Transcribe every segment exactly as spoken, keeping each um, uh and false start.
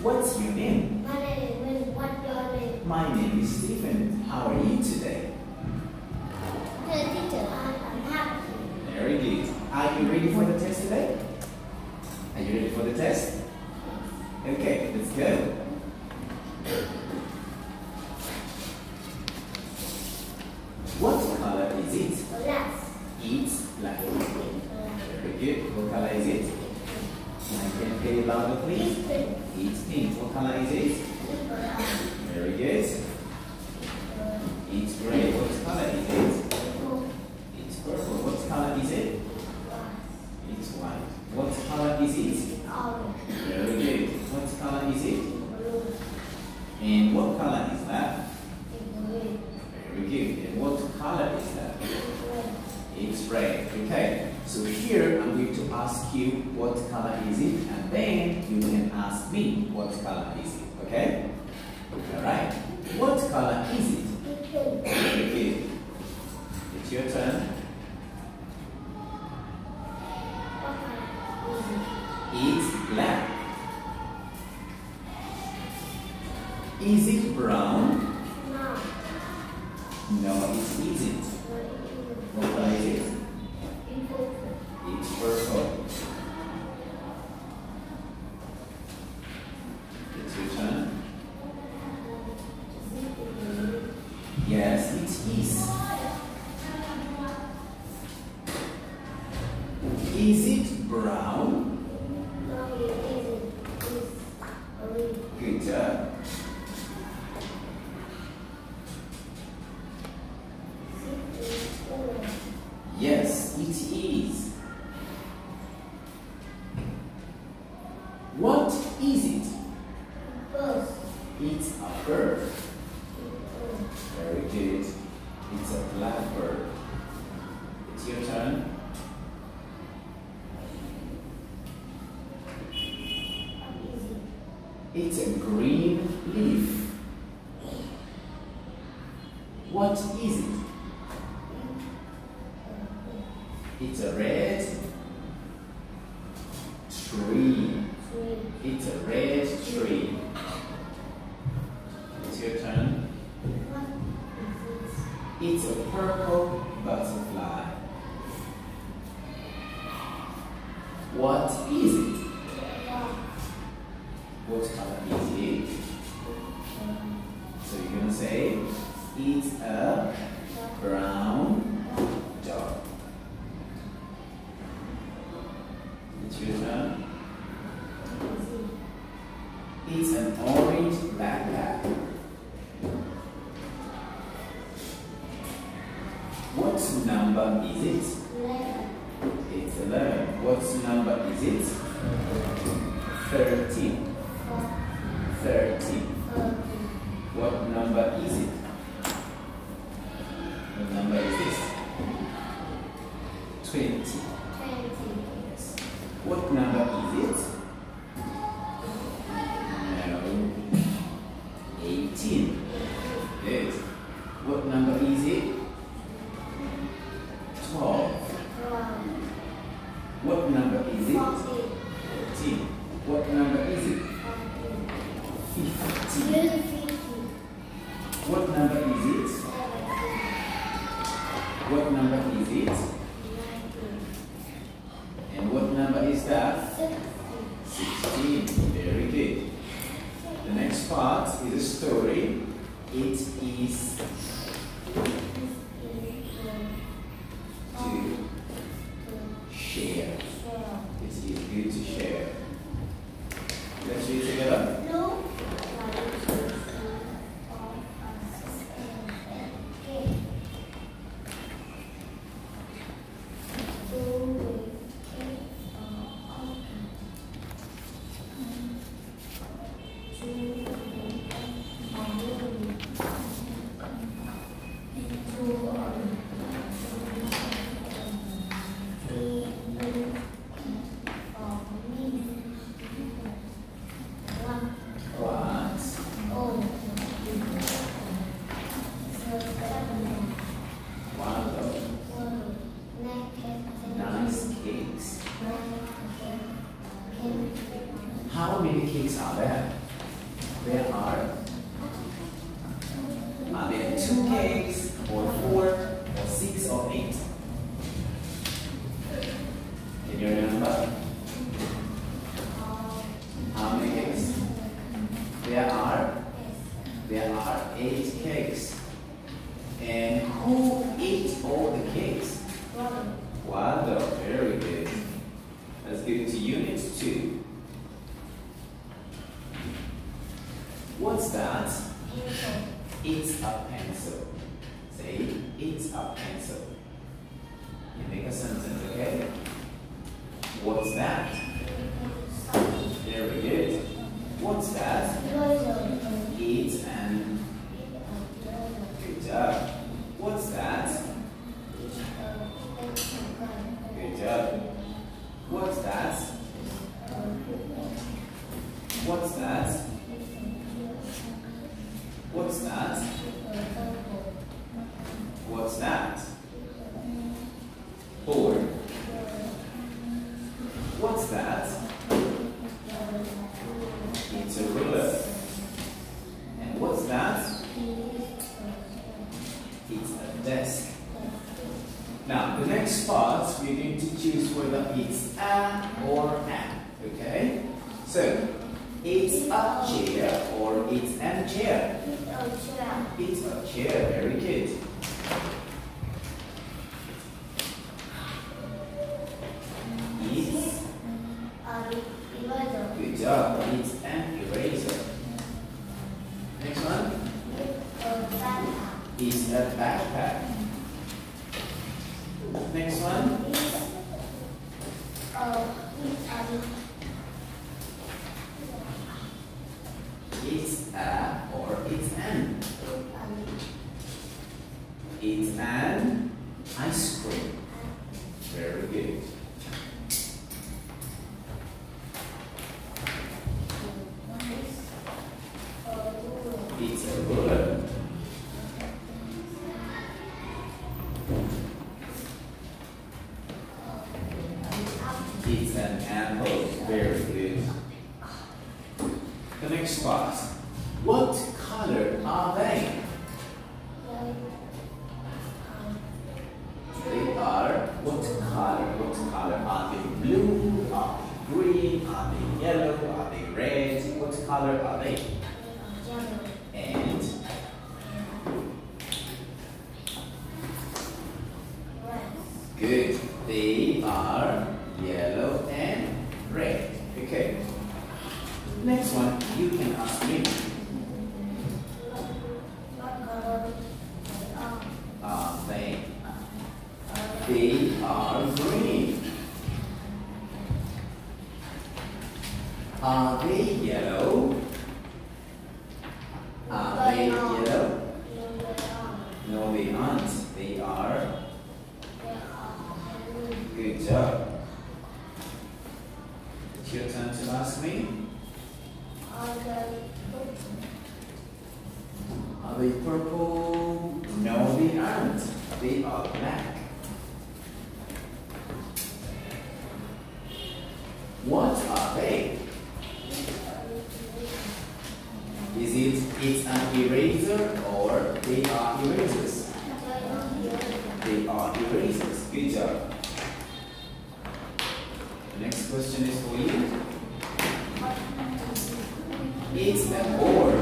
What's your name? My name is, what's your name? My name is Stephen. How are you today? Good teacher, I'm happy. Very good. Are you ready for the test today? Are you ready for the test? Okay, let's go. What color is it? Black. It's black. Very good. What color is it? I can hear it louder, please. It's pink. What color is it? Very good. It's gray. What color is it? It's purple. What color is it? It's white. What color is it? Very good. What color is it? And what color is that? Very good. And what color is that? It's red. Okay. So here I'm going to ask you what color is it, and then you can ask me what color is it. Okay? Alright. What color is it? Very good. It's your turn. It's black. Is it brown? No, it isn't. What color is it? It's purple. It's your turn. Yes, it is. Is it brown? Good job. Yes, it is. What is it? It's a bird. Very good. It's a blackbird. It's your turn. It's a green leaf. What is it? It's a red tree. It's a red tree. It's your turn. It's a purple butterfly. What is it? What color is it? So you're going to say, it's a brown dog. It's your turn. It's an orange backpack. What number is it? It's eleven. What number is it? Thirteen. Thirteen. What number is it? What number is this? Twenty. Yes. What number is it? No. Eighteen. Good. What number is it? Twelve. What number is it? Fourteen. What number is it? Fifteen. What number is it? What number is it? And what number is that? Sixteen. Very good. The next part is a story. It is to share. It is good to share. Let's read together. How many cakes are there? There are, are there two cakes, or four, or six, or eight? Can you remember? How many cakes? There are, there are eight cakes. And who ate all the cakes? Wanda, very good. Let's go to unit two. What's that? It's a pencil. Say, it's a pencil. You make a sentence, okay? What's that? Very good. What's that? It's an. Good job. What's that? Good job. What's that? What's that? What's that? What's that? Board. What's that? It's a ruler. And what's that? It's a desk. Now, the next part, we're going to choose whether it's a or an. Okay? So, it's a chair or it's an chair. It's a chair. Very good. It's good job. It's an eraser. Next one. It's a backpack. Next one. It's a or it's an. It's an ice cream. Very good. It's a ruler. It's an apple. Very good. The next part. What color are they? They are what color? What color? Are they blue? Are they green? Are they yellow? Are they red? What color are they? And good. They are yellow and red. Okay. Next one, you can ask me. Are they? They are green. Are they yellow? Are they yellow? No, they aren't. They are. Good job. It's your turn to ask me. Are they purple? No, they aren't. They are black. What are they? Is it it's an eraser or they are erasers? They are erasers. Good job. The next question is for you. It's a board.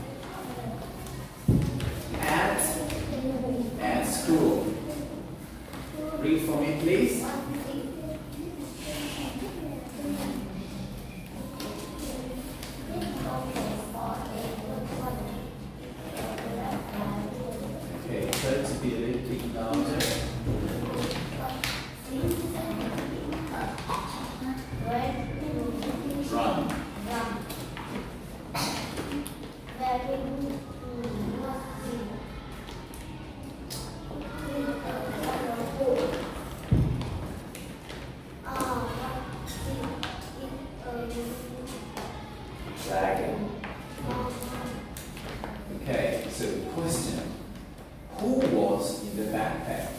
At, at school. Read for me, please. Okay, try to be a little bit louder. Run. Dragon. Okay, so question. Who was in the backpack?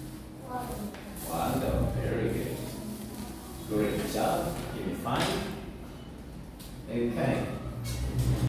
Wanda, very good. Great job. Give me five. Okay.